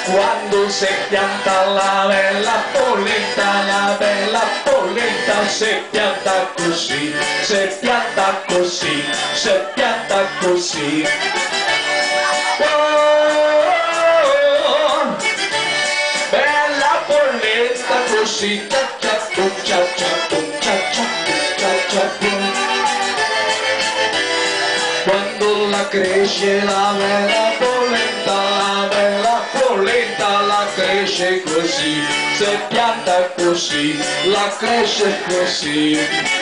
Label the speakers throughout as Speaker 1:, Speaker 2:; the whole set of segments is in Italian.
Speaker 1: Quando si pianta la bella polenta si pianta così, si pianta così, si pianta così. Oh, bella polenta così, cia cia pum, cia cia pum, cia cia pum, cia cia pum. Quando la cresce la bella polenta la cresce così, se pianta così, la cresce così.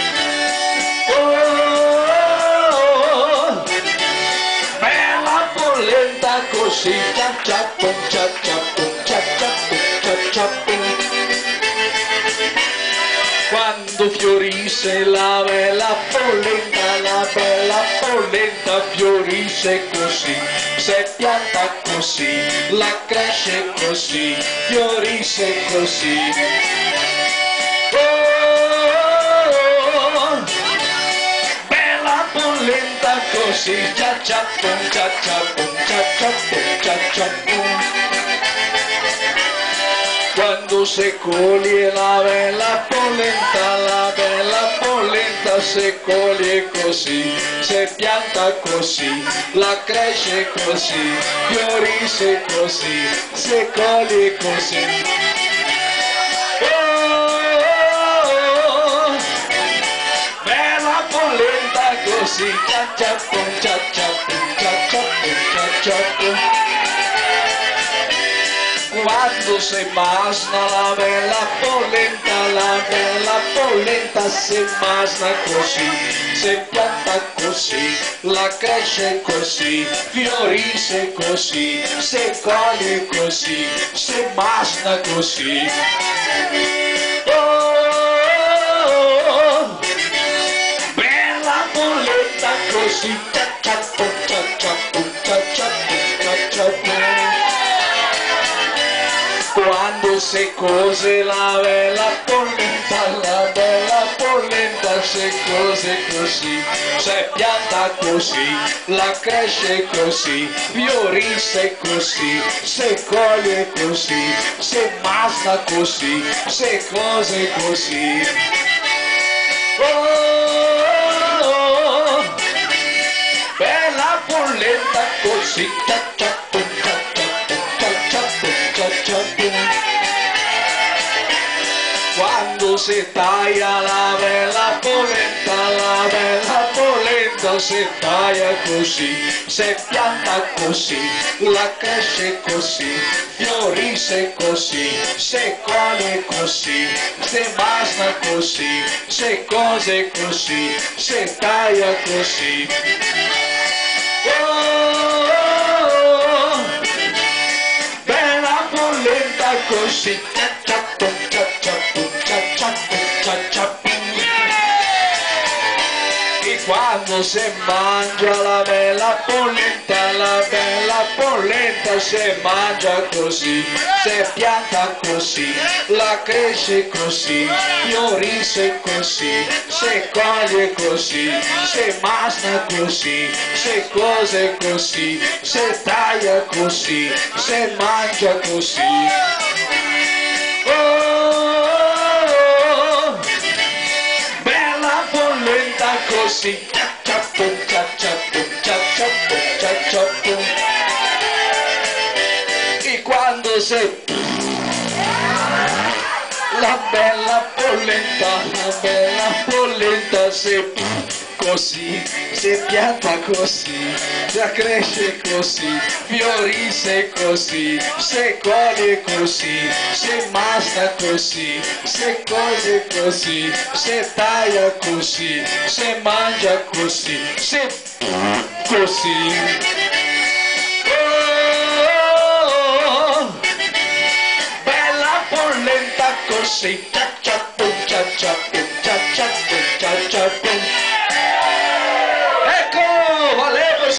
Speaker 1: Oh, bella polenta così, cia cia pum, cia cia pum, cia cia pum, cia cia pum. Quando fiorisce la bella polenta fiorisce così, se pianta così, la cresce così, fiorisce così. Oh, bella polenta così, cia cia pum, cia cia pum, cia cia pum, cia cia pum. Quando si coglie la bella polenta si coglie così, si pianta così, la cresce così, fiorisce così, si coglie così. Oh, bella polenta così, cia cia pum, cia cia pum, cia cia pum, cia cia pum. Quando si masna la bella polenta si masna così, si pianta così, la cresce così, fiorisce così, si coglie così, si masna così. Oh, bella polenta così, cia cia pum, cia cia pum, cia cia pum, cia cia pum. Quando si cose la bella polenta si cose così, si pianta così, la cresce così, fiorisce così, si coglie così, si masna così, si cose così. Oh, bella polenta così, cia cia pum, cia cia pum, cia cia pum, cia cia pum. Quando si taglia la bella polenta si taglia così, si pianta così, la cresce così, fiorisce così, si coglie così, si masna così, si cose così, si taglia così. Oh, bella polenta così, cia cia pum, cia cia pum, cia cia pum, cia cia pum. E quando si mangia la bella polenta si mangia così, si pianta così, la cresce così, fiorisce così, si coglie così, si masna così, si cose così, si taglia così, si mangia così. Oh, bella polenta così, cia cia pum, cia cia pum, cia cia pum, cia cia pum. E quando si la bella polenta si così, si pianta così, la cresce così, fiorisce così, si coglie così, si masna così, si cose così, si taglia così, si mangia così, si così. Oh, bella polenta così, cia cia pum, cia cia pum, cia cia pum, cia cia pum.